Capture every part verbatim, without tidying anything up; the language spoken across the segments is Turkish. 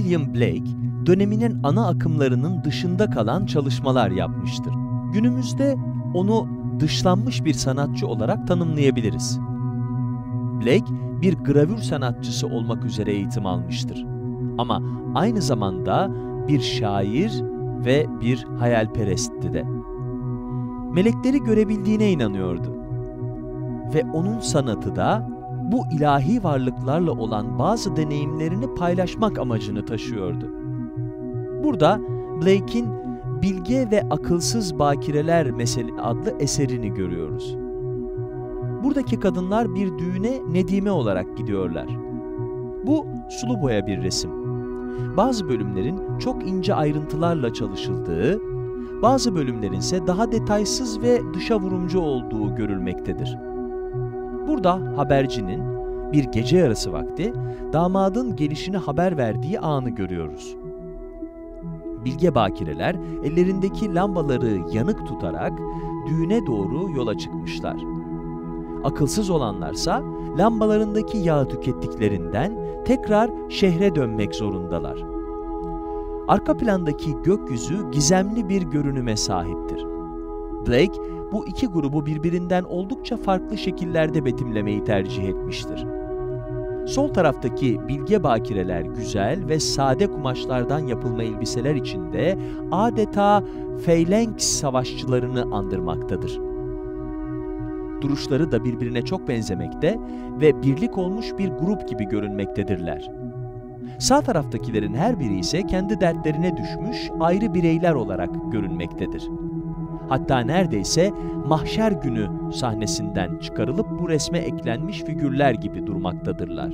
William Blake, döneminin ana akımlarının dışında kalan çalışmalar yapmıştır. Günümüzde onu dışlanmış bir sanatçı olarak tanımlayabiliriz. Blake, bir gravür sanatçısı olmak üzere eğitim almıştır. Ama aynı zamanda bir şair ve bir hayalperestti de. Melekleri görebildiğine inanıyordu. Ve onun sanatı da bu ilahi varlıklarla olan bazı deneyimlerini paylaşmak amacını taşıyordu. Burada Blake'in Bilge ve Akılsız Bakireler Mesele adlı eserini görüyoruz. Buradaki kadınlar bir düğüne Nedime olarak gidiyorlar. Bu sulu boya bir resim. Bazı bölümlerin çok ince ayrıntılarla çalışıldığı, bazı bölümlerin ise daha detaysız ve dışa vurumcu olduğu görülmektedir. Burada habercinin bir gece yarısı vakti damadın gelişini haber verdiği anı görüyoruz. Bilge bakireler ellerindeki lambaları yanık tutarak düğüne doğru yola çıkmışlar. Akılsız olanlarsa lambalarındaki yağı tükettiklerinden tekrar şehre dönmek zorundalar. Arka plandaki gökyüzü gizemli bir görünüme sahiptir. Blake, bu iki grubu birbirinden oldukça farklı şekillerde betimlemeyi tercih etmiştir. Sol taraftaki bilge bakireler güzel ve sade kumaşlardan yapılma elbiseler içinde adeta Phalanx savaşçılarını andırmaktadır. Duruşları da birbirine çok benzemekte ve birlik olmuş bir grup gibi görünmektedirler. Sağ taraftakilerin her biri ise kendi dertlerine düşmüş ayrı bireyler olarak görünmektedir. Hatta neredeyse mahşer günü sahnesinden çıkarılıp bu resme eklenmiş figürler gibi durmaktadırlar.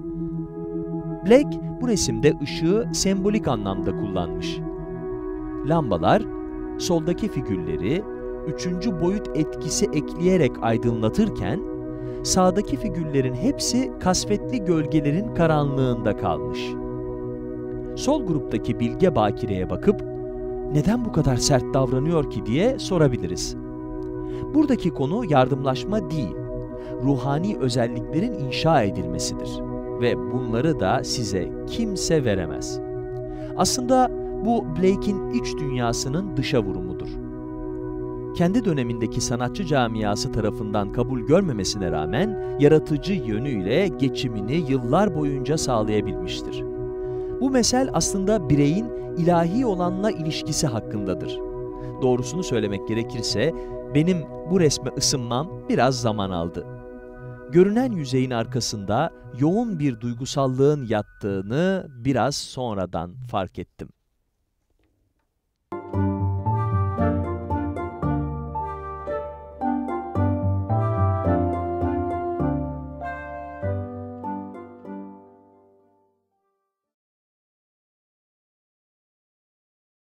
Blake bu resimde ışığı sembolik anlamda kullanmış. Lambalar soldaki figürleri üçüncü boyut etkisi ekleyerek aydınlatırken, sağdaki figürlerin hepsi kasvetli gölgelerin karanlığında kalmış. Sol gruptaki bilge bakireye bakıp, neden bu kadar sert davranıyor ki diye sorabiliriz. Buradaki konu yardımlaşma değil, ruhani özelliklerin inşa edilmesidir ve bunları da size kimse veremez. Aslında bu Blake'in iç dünyasının dışa vurumudur. Kendi dönemindeki sanatçı camiası tarafından kabul görmemesine rağmen yaratıcı yönüyle geçimini yıllar boyunca sağlayabilmiştir. Bu mesel aslında bireyin ilahi olanla ilişkisi hakkındadır. Doğrusunu söylemek gerekirse benim bu resme ısınmam biraz zaman aldı. Görünen yüzeyin arkasında yoğun bir duygusallığın yattığını biraz sonradan fark ettim.